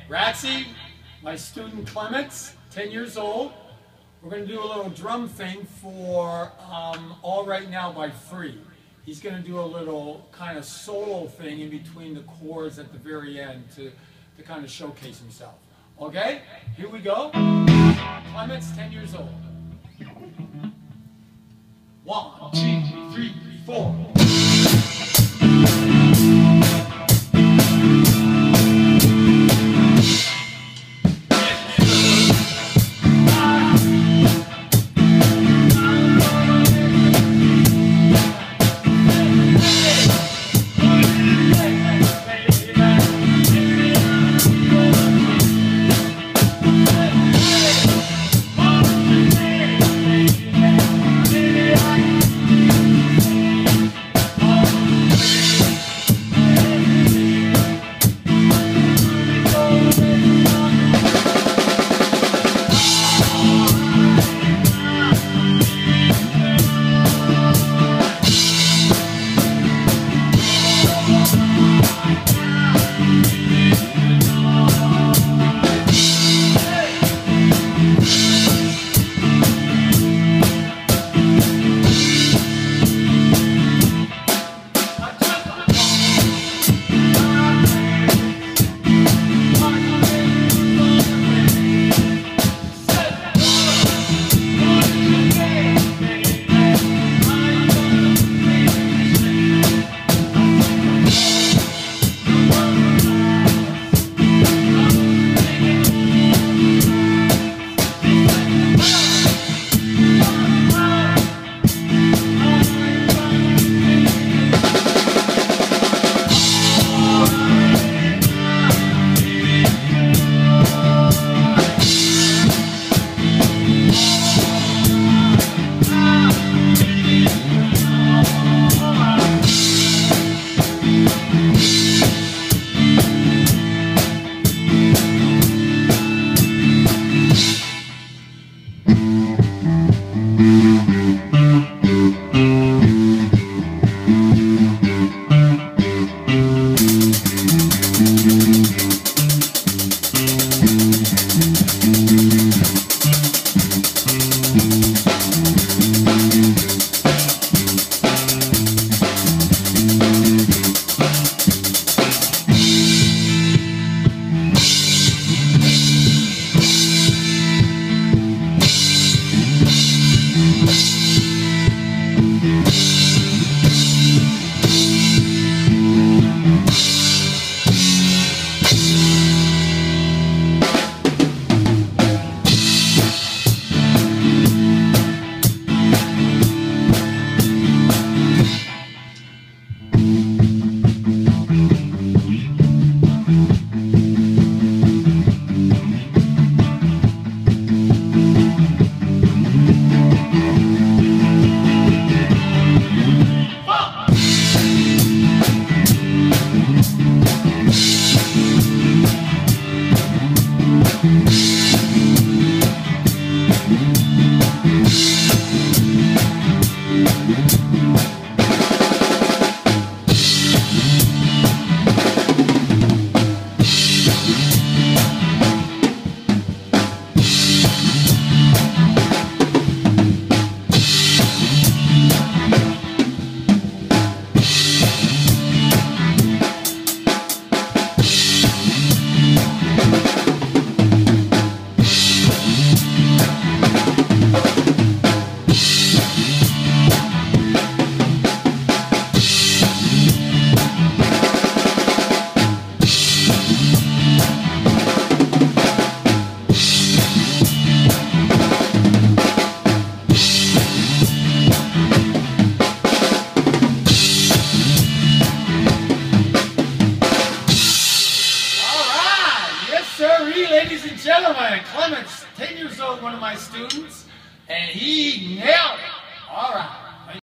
Ratsi, my student Klements, 10 years old. We're going to do a little drum thing for All Right Now by Free. He's going to do a little kind of solo thing in between the chords at the very end to kind of showcase himself. Okay? Here we go. Klements, 10 years old. 1, 2, 3, 4. Ladies and gentlemen, Klements, 10 years old, one of my students, and he nailed it. All right.